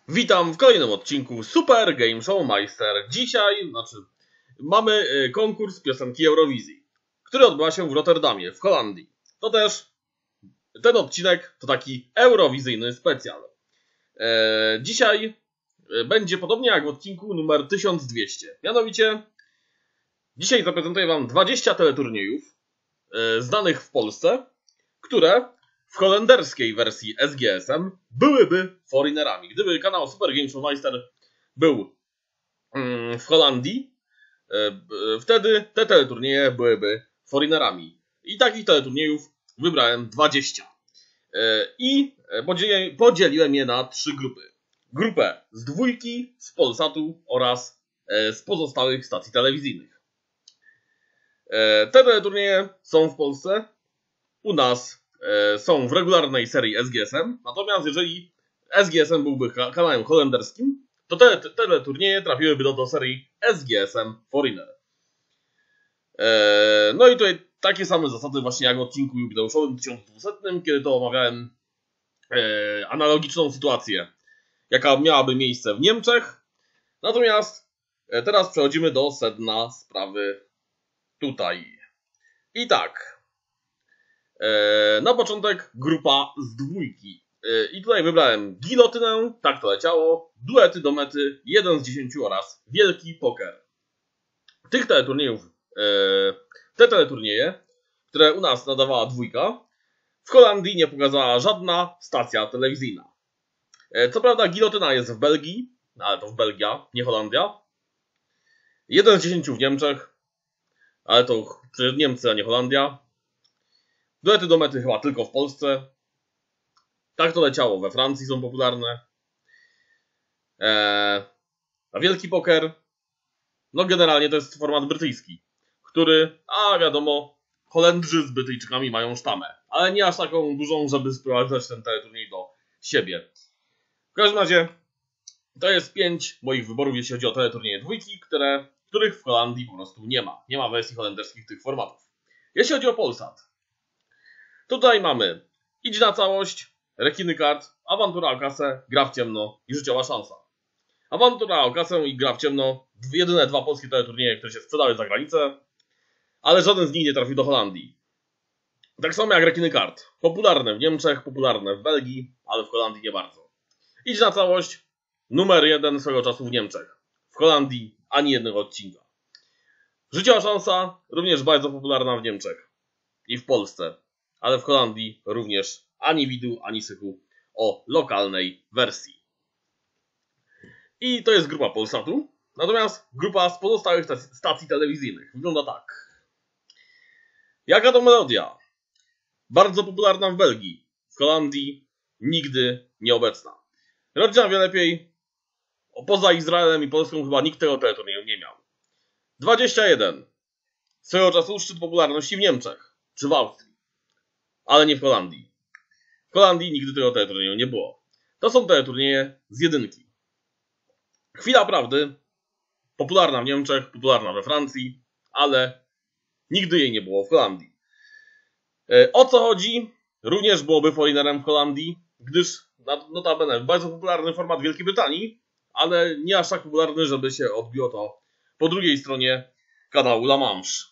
Witam w kolejnym odcinku Super Game Show Meister. Dzisiaj mamy konkurs piosenki Eurowizji, który odbywa się w Rotterdamie, w Holandii. To też ten odcinek to taki eurowizyjny specjal. Dzisiaj będzie podobnie jak w odcinku numer 1200. Mianowicie dzisiaj zaprezentuję Wam 20 teleturniejów znanych w Polsce, które w holenderskiej wersji SGSM byłyby foreignerami. Gdyby kanał Super Game Show Meister był w Holandii, wtedy te teleturnieje byłyby foreignerami. I takich teleturniejów wybrałem 20. I podzieliłem je na 3 grupy. Grupę z Dwójki, z Polsatu oraz z pozostałych stacji telewizyjnych. Te teleturnieje są w Polsce, u nas są w regularnej serii SGSM, natomiast jeżeli SGSM byłby kanałem holenderskim, to te turnieje trafiłyby do serii SGSM Foreigner. No i tutaj takie same zasady właśnie jak w odcinku jubileuszowym 1200, kiedy to omawiałem analogiczną sytuację, jaka miałaby miejsce w Niemczech. Natomiast teraz przechodzimy do sedna sprawy tutaj. I tak. Na początek grupa z Dwójki. I tutaj wybrałem Gilotynę, tak to leciało, Duety do mety, 1 z 10 oraz Wielki Poker. Te teleturnieje, które u nas nadawała Dwójka, w Holandii nie pokazała żadna stacja telewizyjna. Co prawda Gilotyna jest w Belgii, ale to w Belgia, nie Holandia. 1 z 10 w Niemczech, ale to przecież Niemcy, a nie Holandia. Duety do mety chyba tylko w Polsce. Tak to leciało, we Francji są popularne. A Wielki Poker, no generalnie to jest format brytyjski, który, wiadomo, Holendrzy z Brytyjczykami mają sztamę, ale nie aż taką dużą, żeby sprowadzać ten teleturniej do siebie. W każdym razie to jest 5 moich wyborów, jeśli chodzi o teleturnieje Dwójki, których w Holandii po prostu nie ma. Nie ma wersji holenderskich tych formatów. Jeśli chodzi o Polsat, tutaj mamy Idź na całość, Rekiny kart, Awantura o kasę, Gra w ciemno i Życiowa szansa. Awantura o kasę i Gra w ciemno, jedyne 2 polskie teleturnieje, które się sprzedały za granicę, ale żaden z nich nie trafił do Holandii. Tak samo jak Rekiny kart. Popularne w Niemczech, popularne w Belgii, ale w Holandii nie bardzo. Idź na całość, numer 1 swego czasu w Niemczech. W Holandii ani jednego odcinka. Życiowa szansa, również bardzo popularna w Niemczech i w Polsce, ale w Holandii również ani widu, ani sychu o lokalnej wersji. I to jest grupa Polsatu. Natomiast grupa z pozostałych stacji telewizyjnych wygląda tak. Jaka to melodia? Bardzo popularna w Belgii. W Holandii nigdy nieobecna. Rodzina wie lepiej. Poza Izraelem i Polską chyba nikt tego teleturnieju nie miał. 21. Swego czasu szczyt popularności w Niemczech czy w Austrii. Ale nie w Holandii. W Holandii nigdy tego teleturnieju nie było. To są teleturnieje z jedynki. Chwila prawdy. Popularna w Niemczech, popularna we Francji, ale nigdy jej nie było w Holandii. O co chodzi? Również byłoby foreignerem w Holandii, gdyż notabene bardzo popularny format Wielkiej Brytanii, ale nie aż tak popularny, żeby się odbiło to po drugiej stronie kanału La Manche.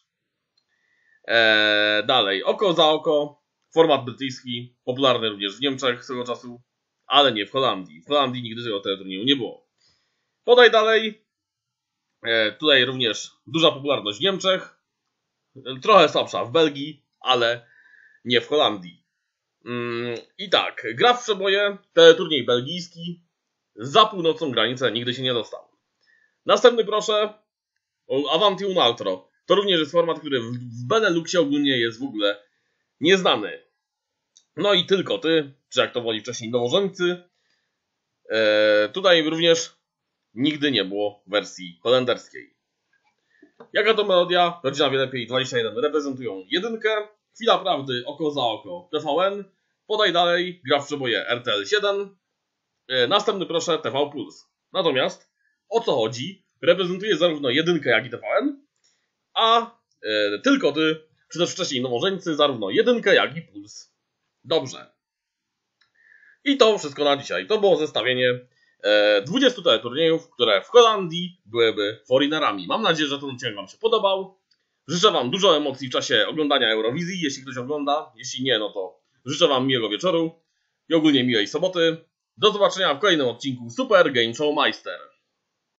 Dalej, Oko za oko, format brytyjski, popularny również w Niemczech swego czasu, ale nie w Holandii. W Holandii nigdy tego teleturnieju nie było. Podaj dalej. Tutaj również duża popularność w Niemczech, trochę słabsza w Belgii, ale nie w Holandii. I tak, Gra w przeboje, teleturniej belgijski, za północną granicę nigdy się nie dostał. Następny proszę, Avanti un altro. To również jest format, który w Beneluxie ogólnie jest w ogóle nieznany. No i Tylko ty, czy jak to woli wcześniej Nowożeńcy. Tutaj również nigdy nie było wersji holenderskiej. Jaka to melodia? Rodzina wie lepiej 21 reprezentują jedynkę. Chwila prawdy, Oko za oko, TVN. Podaj dalej, Gra w przeboje RTL 7. Następny proszę, TV Puls. Natomiast o co chodzi? Reprezentuje zarówno jedynkę, jak i TVN, a Tylko ty, czy też wcześniej Nowożeńcy, zarówno jedynkę, jak i Puls. Dobrze. I to wszystko na dzisiaj. To było zestawienie 20 teleturniejów, które w Holandii byłyby foreignerami. Mam nadzieję, że ten odcinek Wam się podobał. Życzę Wam dużo emocji w czasie oglądania Eurowizji, jeśli ktoś ogląda. Jeśli nie, no to życzę Wam miłego wieczoru i ogólnie miłej soboty. Do zobaczenia w kolejnym odcinku Super Game Show Meister.